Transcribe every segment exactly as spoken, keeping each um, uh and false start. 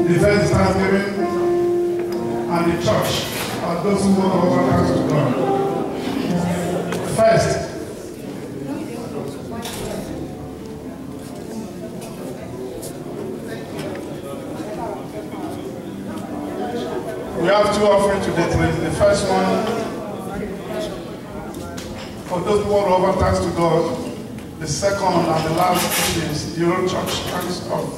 The first is thanksgiving, and the church are those who want to offer thanks to God. First, we have two offerings today. The first one, for those who want to offer thanks to God. The second and the last is the old church thanks offering.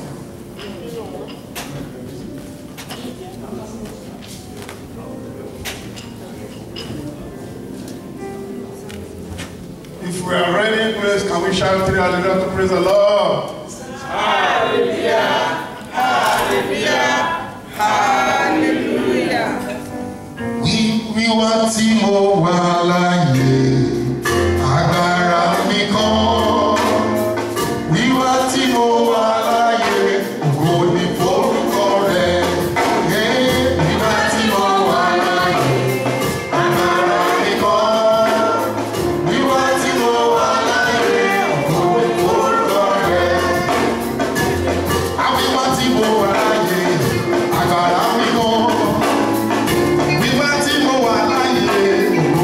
If we are ready in praise, can we shout three hallelujah to praise the Lord? Hallelujah! Hallelujah! Hallelujah! We we want to more while agbára mi kan. We want to more while ògo ni forúkọ rẹ̀. We want to more while agbára mi kan. We want to more while ògo ni forúkọ rẹ̀. And we want to more while agbára mi kan. We want to more while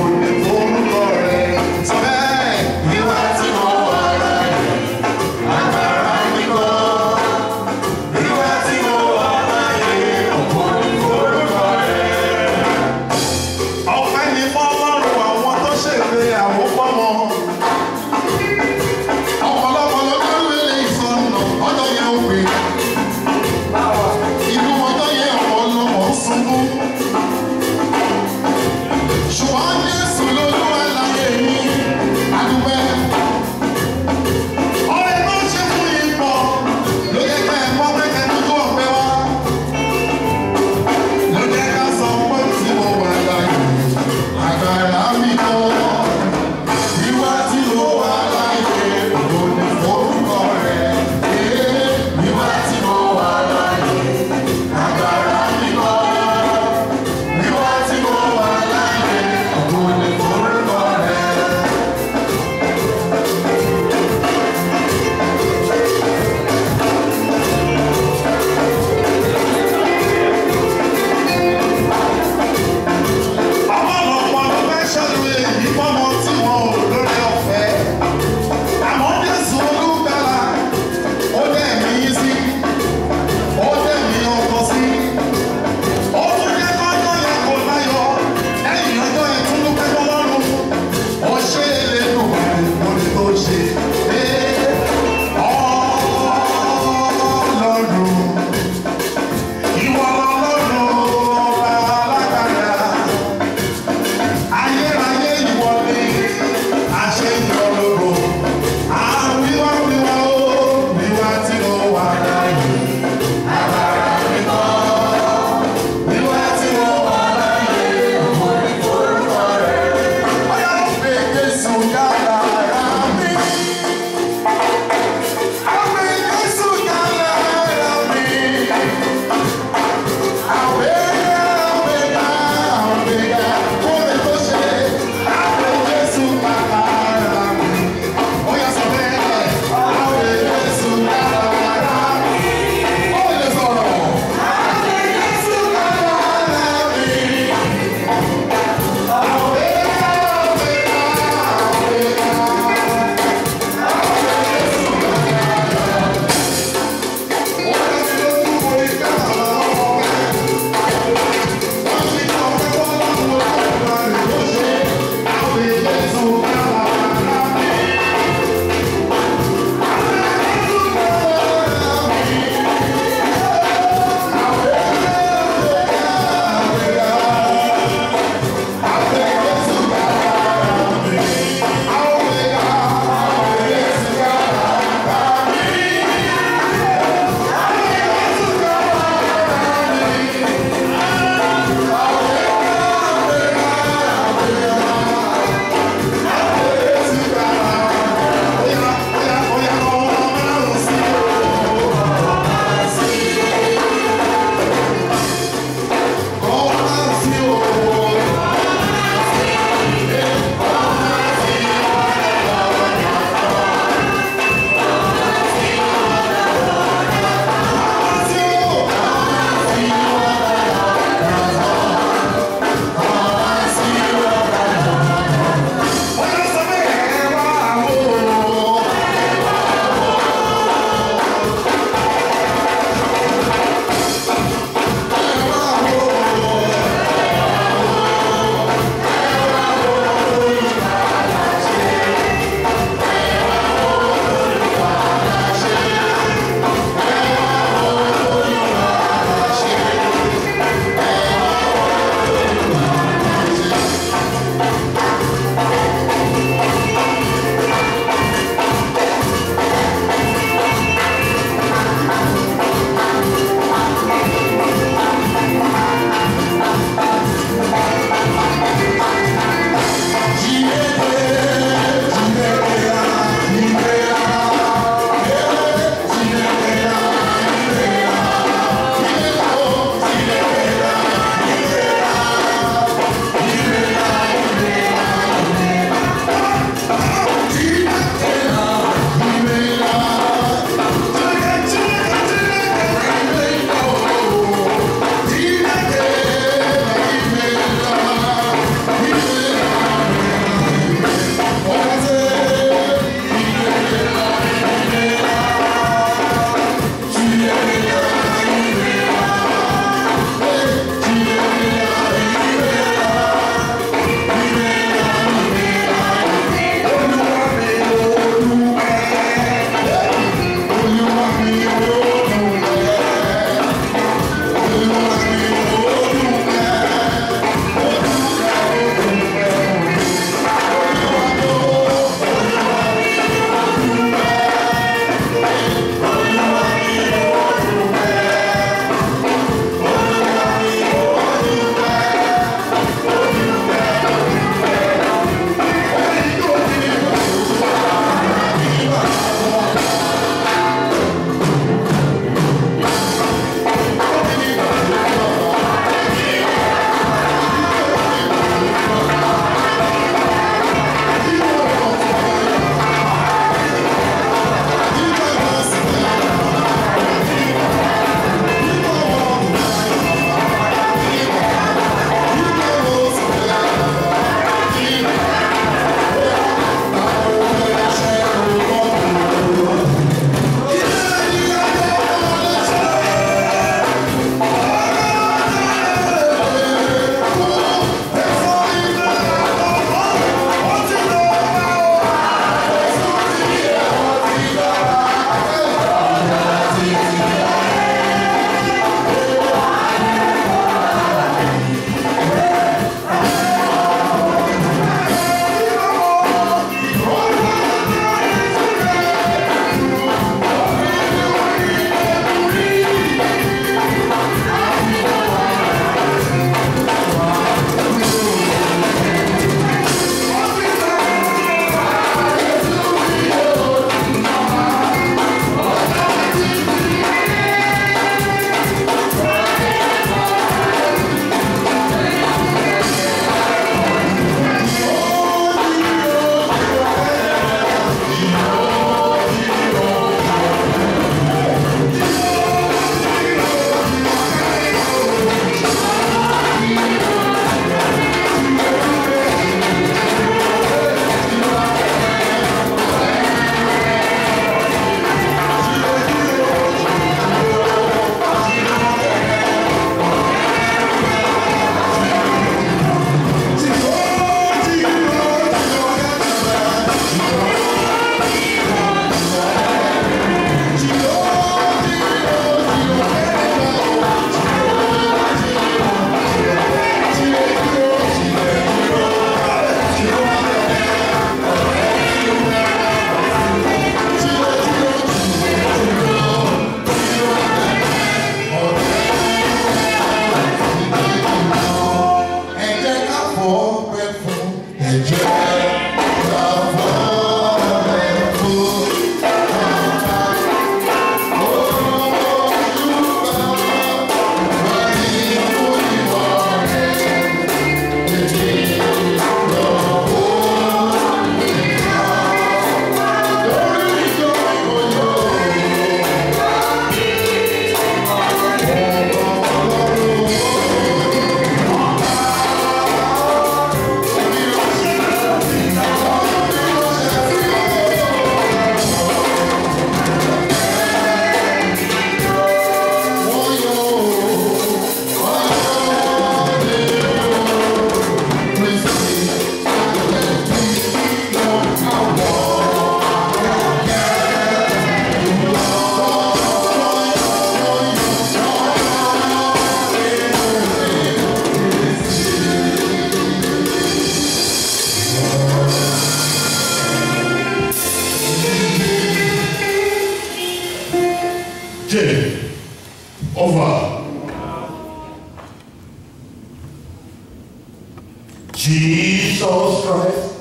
Jesus Christ.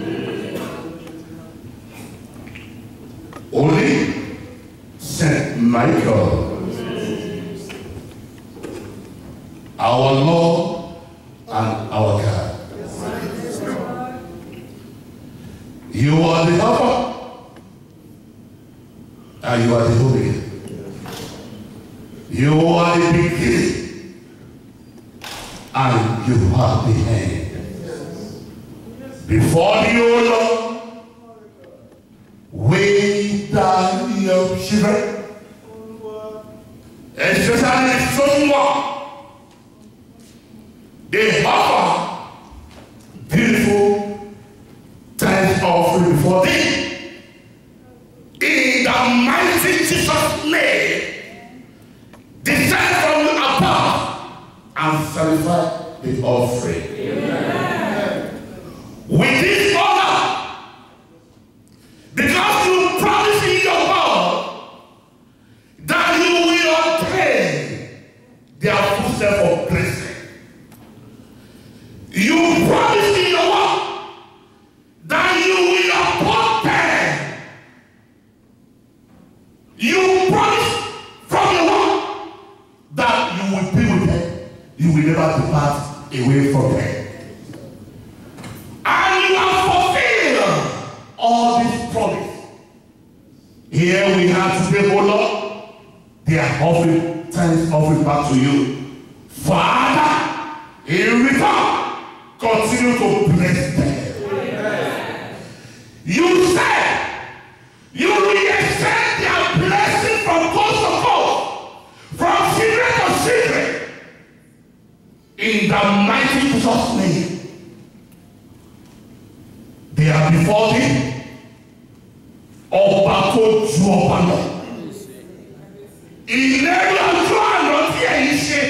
Only Saint Michael, our Lord and our God. You are the Alpha and you are the Omega. You are the beginning and you are the end. Before you, O Lord, way down your children, especially someone, they offer beautiful thanks offering before thee. In the mighty Jesus' name, descend from above and sanctify the offering. Amen. With this honor, because you promised in your word that you will obtain their footsteps of blessing. You promised in your word that you will uphold them. You promised from your word that you will be with them. You will never depart away from them. And you have fulfilled all these promises. Here we have today, O Lord, they are offering thanks offering back to you. Father, in return, continue to bless them. Amen. You said you will extend their blessing from coast to coast, from children to children. In the mighty Jesus' name, they are before thee. Ọba tó ju ọba lọ. Ìlérí ọjọ́ àná tí ẹ̀yin ṣe.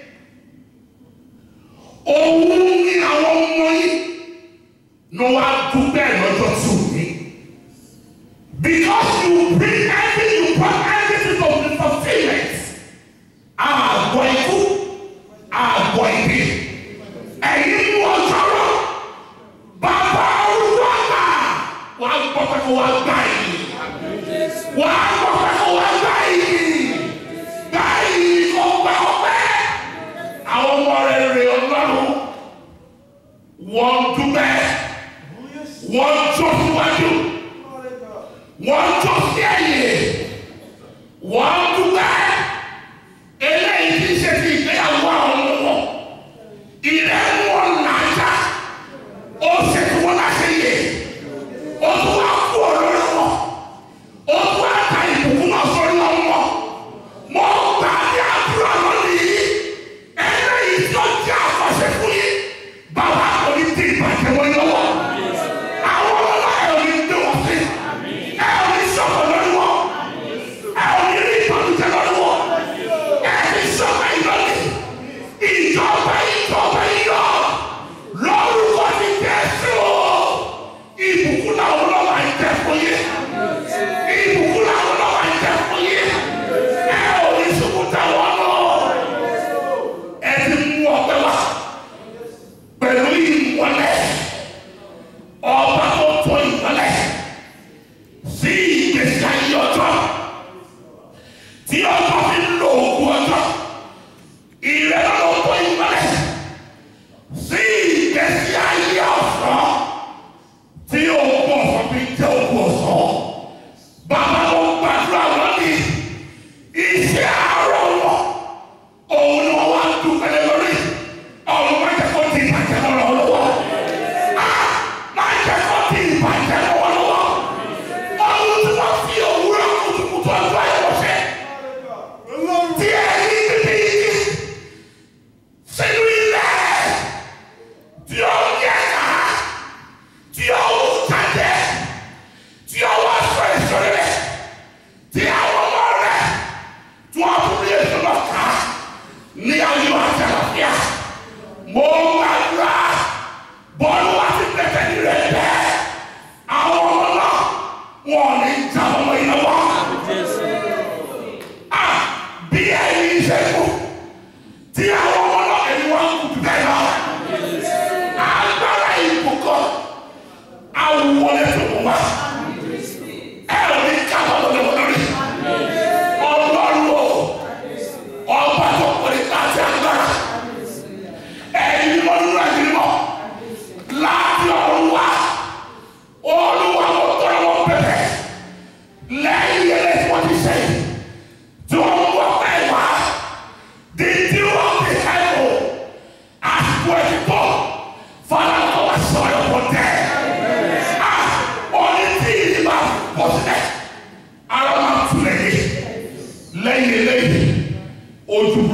Òun ni àwọn ọmọ yìí ló wá dúpẹ́ lọ́jọ́ tí ò ní. Because you bring everything, you brought everything to the fulfillment. Àgọ́ ikú, àgọ́ ìbí. Ẹ̀yin mú ọjọ́ rọ̀. Bàbá arúgbó àgbà wà á gbọ́ pé kó wá gbà yìí. Wà á gbọ́ pé kó wá gbà yìí. Gbà yìí kó gbà ọpẹ́. Àwọn ọmọ rẹ̀ rè Ọlọ́run. Wọ́n dúpẹ́. Wọ́n jó síwájú. Wọ́n jó sí ẹ̀yìn. Wọ́n dúpẹ́. Eléyìí ti ṣe ti ìgbéyàwó àwọn ọmọ wọn. Ilé wọn làjà. Ó ṣe tí wọ́n láṣẹ yẹ. Ó tún wá kú olórí wọn. Ó tún wá ta ìbùkún náà sórí wọn. Mo gbà ní àdúrà lónìí. Eléyìí tí ó jẹ́ àkọsẹ̀ fún yín. Bàbá kò ní tí ìbàjẹ́ wọn lọ́wọ́. Àwọn ọmọ ẹ̀ ò ní gbé wọn sí. Ẹ ò ní sọ̀kọ̀ lórí wọn. Ẹ ò ní rí ìtọ́jú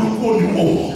burúkú ò ní wò wọ́n.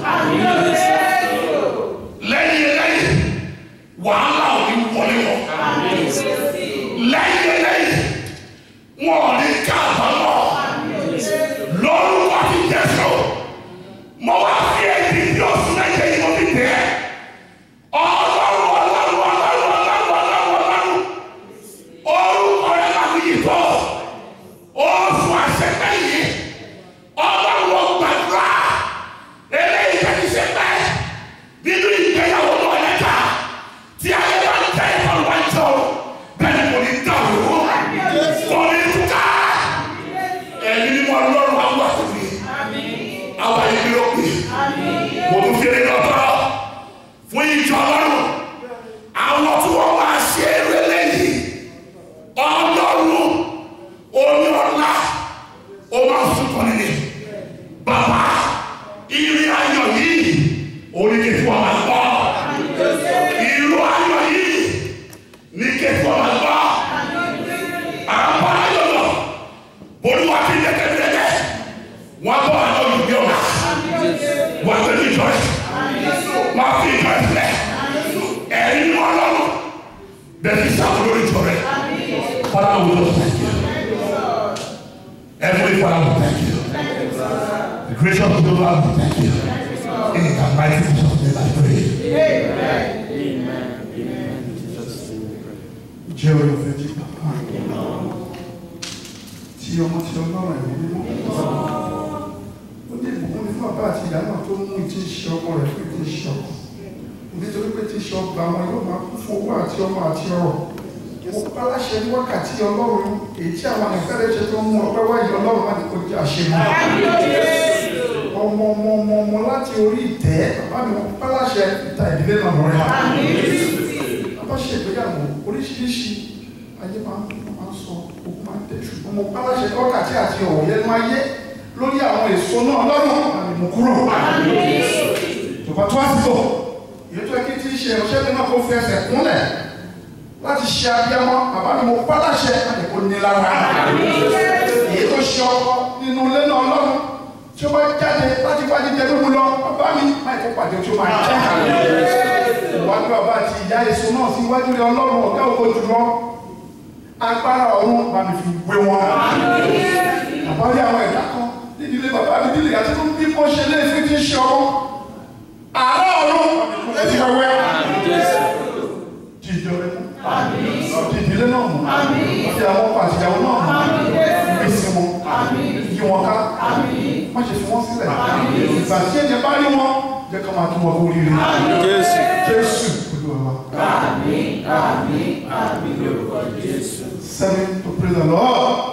lẹ́yìn lẹ́yìn wàhálà ò ní wọlé wọn. lẹ́yìn lẹ́yìn wọn ò ní káàbámọ̀. lórúkọ ti Jésù mo wá fi èdè ní oṣù méje yìí mo fi tẹ̀ ẹ́. ọlọ́run ọlọ́run ọlọ́run ọlọ́run ọlọ́run ọlọ́run orúkọ rẹ̀ máa fi yìí tó oṣù àṣẹpẹ́ yìí ọlọ́run ọgbàdúrà eléyìí tẹ̀sí ṣẹpẹ́ nínú ìgbéyàwó náà lẹ́ka tí ayé bá ń tẹ̀ ẹ̀kọ́ ló bá ń jọ bẹ́ẹ̀ ni mo ní dàrú mo ní túká ẹ̀mí ni mo lọ́rùn àwọn àkùnrin àwọn ìbí ló pè mo tún fi eré lọ́tọ́ fún ìjọ ọlọ́run àwọn tí wọ́n máa ṣe eré lẹ́yìn ọlọ́run oní ọ̀la ó máa fún kọ́ni ni bàbá ìrìn ayọ̀ yìí oníkèéfù ọmọ gbọ́ ìlú ayọ̀ yìí ní kééfù ọmọ gbọ́ àbá ayọ̀ lọ olúwa ti dẹ́kẹ́dẹ́kẹ́ wọ́n bọ́ àwọn olùgbé ọ̀la wọ́n tó ní ìjọ yìí wọ́n fi ìjọ ìfẹ́ ẹ̀yin ní ọlọ́run bẹ́ẹ̀ ní sàkóso ìjọ rẹ̀ fọlá wò ló thank you every father will thank you the creation of the world will thank you in the mighty name of Jesus I pray. Amen. Amen. Jẹ́ olùfẹ́ tí bàbá tí ọmọ tí ọlọ́run ẹ̀mí mímọ́ ó ní ìbùkún ní fún bàbá àti ìyá náà tó mú ìtí ìṣe ọmọ rẹ̀ fún ìtí ìṣe ọkọ nítorí pé tí ìṣe ọgbà wọn yóò máa kún fún owó àti ọmọ àti ọrọ̀ mo paláṣẹ ní wákàtí ọlọ́run èyí tí àwọn àgbẹ̀fẹ́rẹ́ ṣe tó mú ọpẹ́ wáyé ọlọ́run láti kó jẹ́ àṣemọ́ ọmọ ọmọ ọmọ ọmọ láti orí ìtẹ́ bàbá mi wọn paláṣẹ ìta ìdílé náà lọ́rẹ́ bàbá ṣe ìgbéyàwó oríṣiríṣi ayé máa ń sọ òkú máa ń tẹ̀ ṣùgbọ́n mo paláṣẹ wákàtí àti ọ̀wọ̀ yẹnu ayé lórí àwọn èso náà lọ́rùn àmì mú kúrò tòbá tó àsìkò èyí tó kí tí í ṣe ìránṣẹ́ mi náà kó fi ẹsẹ̀ kúnlẹ̀ láti ṣe abiyamọ bàbá mi mo paláṣẹ àti kò ní lára èyí tó ṣe ọkọ nínú ilé náà lọ́rùn tí ó bá jáde láti wá jíjẹ lóhun lọ bàbá mi máa kó pàdé tí ó máa jẹ́ ìwádìí bàbá àti ìyá èso náà sí iwájú rẹ ọlọ́run ọ̀gá ògo jùlọ agbára ọ̀run bá mi fi gbé wọn bàbá rí àwọn ẹ̀dá kan nídìílé bàbá mi nílé àti tó ń bí bó ṣe lé fún ti ṣe ọmọ àárọ̀ ọ̀run ẹ̀dí ẹ̀wẹ́ jíjọ rẹ mú ìdílé náà mú àti àwọn ọkọ àti ìyàwó náà mú ìgbésí wọn yí wọn ká má ṣe fi wọn sílẹ̀ ìgbà tí ẹ̀jẹ̀ bá rí wọn jẹ́ ká máa tún wọn kó rírì Jésù Olúwa wa. Àmín àmín àmín lórúkọ Jésù. Seven to praise the Lord.